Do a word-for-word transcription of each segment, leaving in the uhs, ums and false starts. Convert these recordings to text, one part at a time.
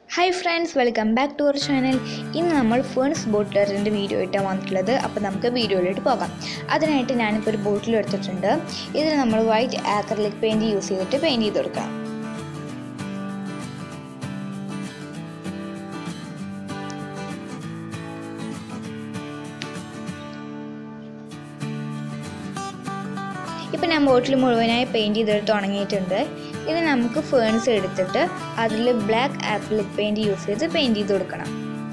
Hi friends, welcome back to our channel. ഇന്ന് നമ്മൾ ferns ബോട്ടിലറിൻ്റെ video ആയിട്ടാണ് വന്നിട്ടുള്ളത്. അപ്പോൾ നമുക്ക് വീഡിയോയിലോട്ട് പോകാം. അതിനായിട്ട് ഞാനിപ്പോൾ ഒരു ബോട്ടിൽ എടുത്തിട്ടുണ്ട്. ഇതിൽ നമ്മൾ വൈറ്റ് ആക്രിലിക് പെയിൻറ് യൂസ് ചെയ്തിട്ട് പെയിൻറ് ചെയ്ത് കൊടുക്കാം. ഇപ്പോൾ ഞാൻ ബോട്ടിൽ മുഴുവനായി പെയിൻറ് ചെയ്തെടുത്ത് ഉണങ്ങിയിട്ടുണ്ട്. ഇത് നമുക്ക് ഫേൺസ് എടുത്തിട്ട് അതിൽ ബ്ലാക്ക് ആക്രിലിക് പെയിൻറ് യൂസ് ചെയ്ത് പെയിൻറ് ചെയ്ത് കൊടുക്കണം.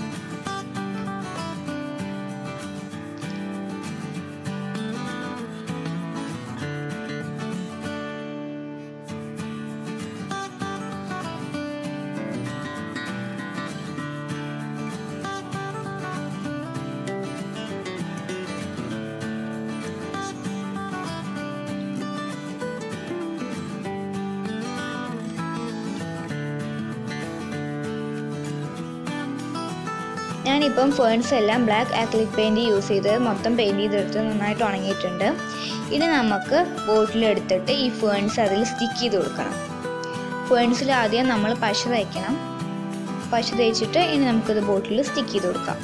ഞാനിപ്പം ഫേൺസ് എല്ലാം ബ്ലാക്ക് ആക്രിലിക് പെയിൻറ് യൂസ് ചെയ്ത് മൊത്തം പെയിൻറ് ചെയ്തെടുത്ത് നന്നായിട്ട് ഉണങ്ങിയിട്ടുണ്ട്. ഇത് നമുക്ക് ബോട്ടിലെടുത്തിട്ട് ഈ ഫേൺസ് അതിൽ സ്റ്റിക്ക് ചെയ്ത് കൊടുക്കണം. ഫേൺസിൽ ആദ്യം നമ്മൾ പശ തേക്കണം. പശ തേച്ചിട്ട് ഇനി നമുക്കിത് ബോട്ടിൽ സ്റ്റിക്ക് ചെയ്ത് കൊടുക്കാം.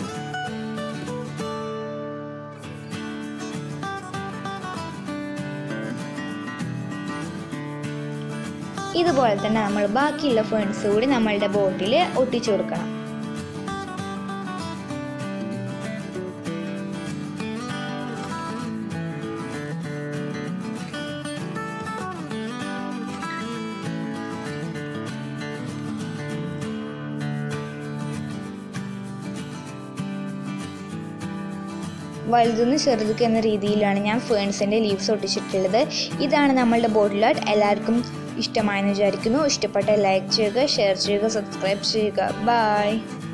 ഇതുപോലെ തന്നെ നമ്മൾ ബാക്കിയുള്ള ഫേൺസ് കൂടി നമ്മളുടെ ബോട്ടിൽ ഒട്ടിച്ചു കൊടുക്കണം. വലുതുനിന്ന് ചെറുതുക്ക് എന്ന രീതിയിലാണ് ഞാൻ ഫേൺസിൻ്റെ ലീവ്സ് ഒട്ടിച്ചിട്ടുള്ളത്. ഇതാണ് നമ്മളുടെ ബോട്ടിൽ ആർട്ട്. എല്ലാവർക്കും ഇഷ്ടമായെന്ന് വിചാരിക്കുന്നു. ഇഷ്ടപ്പെട്ടാൽ ലൈക്ക് ചെയ്യുക, ഷെയർ ചെയ്യുക, സബ്സ്ക്രൈബ് ചെയ്യുക. ബൈ.